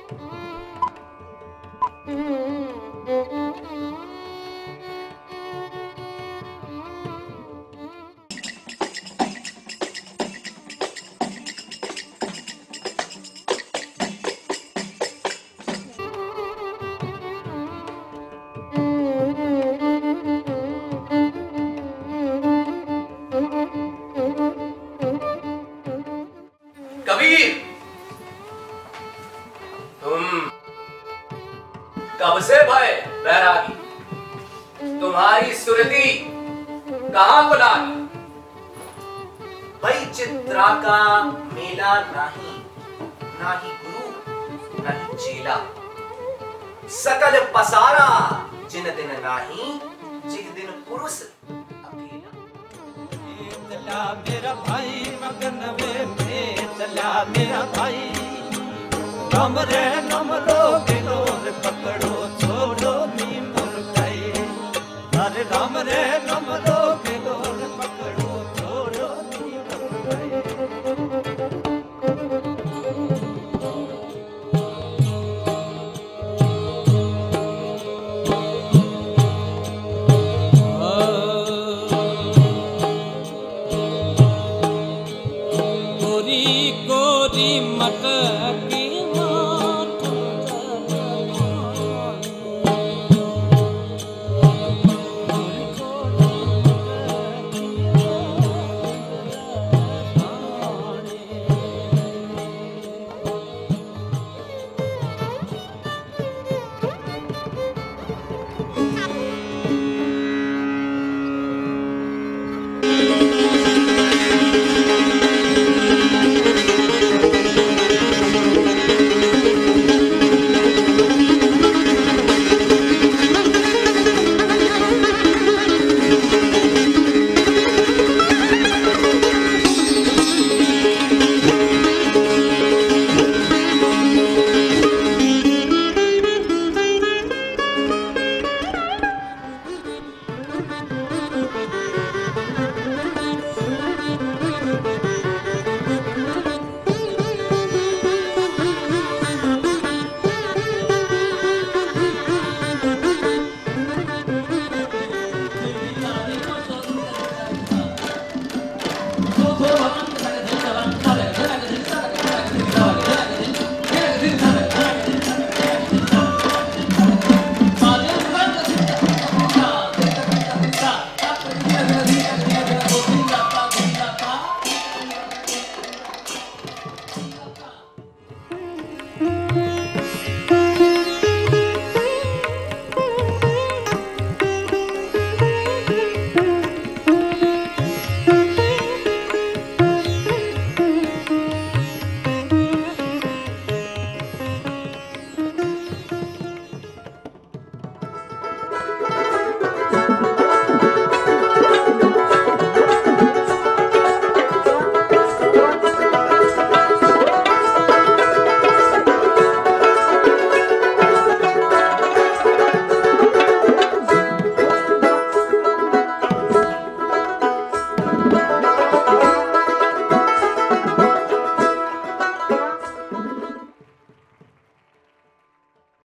कब से भय बैरागी, तुम्हारी सुरती कहाँ को लागी? भाई चित्रा का मेला नहीं, ना ही गुरु ना ही चेला, सकल पसारा जिन दिन नाही, जिन दिन पुरुष अकेला। चला मेरा भाई मगन में चला मेरा भाई, कमरे नमरो गिलोर पकड़ो छोड़ो नी मुरकाई, अरे राम रे नमरो गिलोर पकड़ो छोड़ो नी मुरकाई। गोरी गोरी मटक